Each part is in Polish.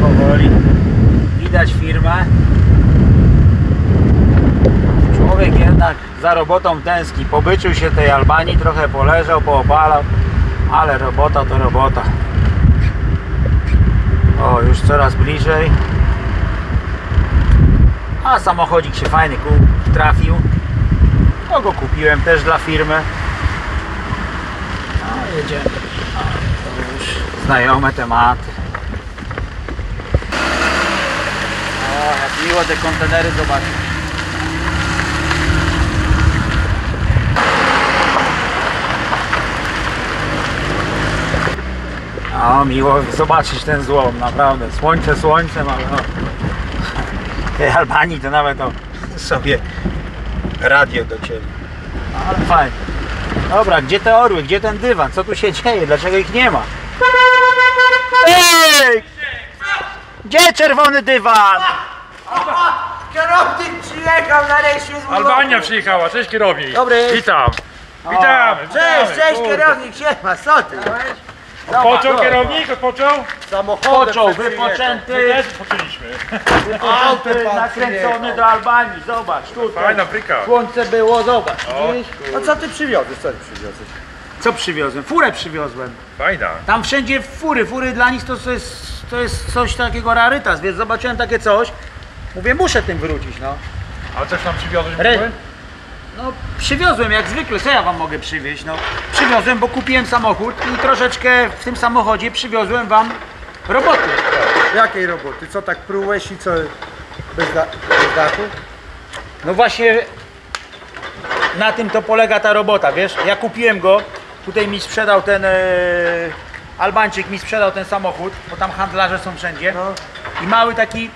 powoli. Widać firmę. Człowiek jednak za robotą tęskni. Pobyczył się tej Albanii, trochę poleżał, poopalał, ale robota to robota. O, już coraz bliżej. A samochodzik się fajny trafił. No go kupiłem też dla firmy. No jedziemy. O, to już znajome tematy. O, jak miło te kontenery zobaczyć. O, miło zobaczyć ten złom, naprawdę. Słońce słońcem, ale no, w tej Albanii to nawet sobie radio docięli. No, ale fajnie. Dobra, gdzie te orły, gdzie ten dywan? Co tu się dzieje? Dlaczego ich nie ma? Ej! Gdzie czerwony dywan? Kierownik przyjechał nareszcie z Europy. Albania przyjechała, cześć kierownik. Dobry. Witam. Witamy. Cześć kierownik, siema, co ty? Odpoczął kierownik, odpoczął? Począł, wypoczęty, My też odpoczęliśmy. wypoczęty, nakręcony do Albanii. Zobacz, tutaj. Fajna bryka. Słońce było, zobacz. O, Widzisz? No co ty przywiozłeś, co ty przywiozłeś? Co przywiozłem? Furę przywiozłem. Fajna. Tam wszędzie fury dla nich to jest coś takiego rarytas, więc zobaczyłem takie coś. Mówię, muszę tym wrócić, no. A coś tam przywiozłeś? No przywiozłem jak zwykle, co ja wam mogę przywieźć, no. Przywiozłem, bo kupiłem samochód i troszeczkę w tym samochodzie przywiozłem wam roboty. Jakiej roboty? Co tak prułeś i co? Bez dachu? No właśnie na tym to polega ta robota, wiesz? Ja kupiłem go, tutaj mi sprzedał ten Albańczyk mi sprzedał ten samochód, bo tam handlarze są wszędzie. No. I mały taki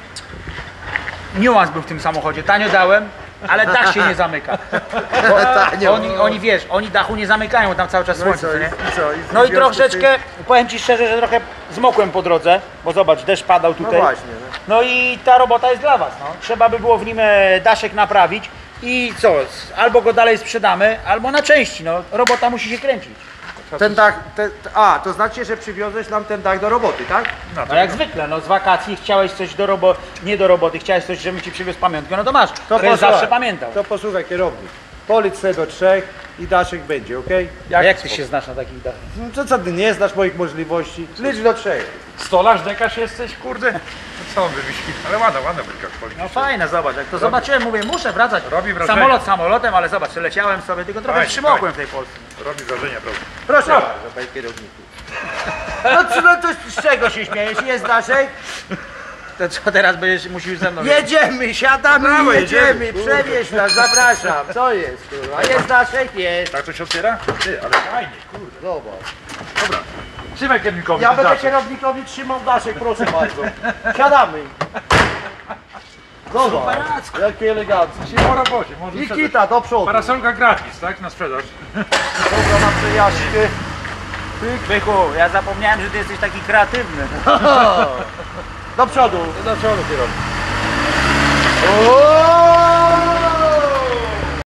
niuans był w tym samochodzie. Tanio dałem, ale dach się nie zamyka. Tanio. Oni wiesz, oni dachu nie zamykają, bo tam cały czas No i słońce, co? nie? I co? No i troszeczkę, powiem ci szczerze, że trochę zmokłem po drodze, bo zobacz, deszcz padał No tutaj. właśnie. No i ta robota jest dla was, no. Trzeba by było w nim daszek naprawić i co, albo go dalej sprzedamy, albo na części, no. Robota musi się kręcić. Ten dach, to znaczy, że przywiozłeś nam ten dach do roboty, tak? No jak zwykle, no z wakacji chciałeś coś do roboty, nie do roboty, chciałeś coś, żebym ci przywiózł pamiątkę, no to masz, to jest zawsze pamiętał. To posłuchaj kierownik. Policz sobie do 3 i daszek będzie, okej? A jak ty się znasz na takich dachach? No co ty nie znasz moich możliwości? Licz do 3. Stolarz, dekarz jesteś, kurde? No co on wymyślił? Ale ładna bryka. No fajne, zobacz, jak to zobaczyłem, mówię, muszę wracać. Robi wrażenie. Samolot samolotem, ale zobacz, leciałem sobie, tylko trochę Fajnie, przymokłem w tej Polsce. Robi wrażenie, prawda? Proszę bardzo, panie kierowniku. No to z czego się śmiejesz? Jest daszek? To co teraz będziesz musisz ze mną? Jedziemy, siadamy Brawo, i jedziemy. jedziemy. Przewieź nas, zapraszam. Co jest, kurwa? Jest daszek? Jest. Tak to się otwiera? Ty, ale fajnie, kurde. Zobacz. Dobra. Trzymaj kierownikowi. Ja ten będę daszek. kierownikowi trzymał daszek, proszę bardzo. Siadamy. Zobacz, jaki elegancki. Dzisiaj po robocie, może I sprzedać. kita do przodu. Parasolka gratis, tak? Na sprzedaż. Dobra, na przejażdżkę. Byku, ja zapomniałem, że ty jesteś taki kreatywny. Do przodu. Do przodu kierownik. O!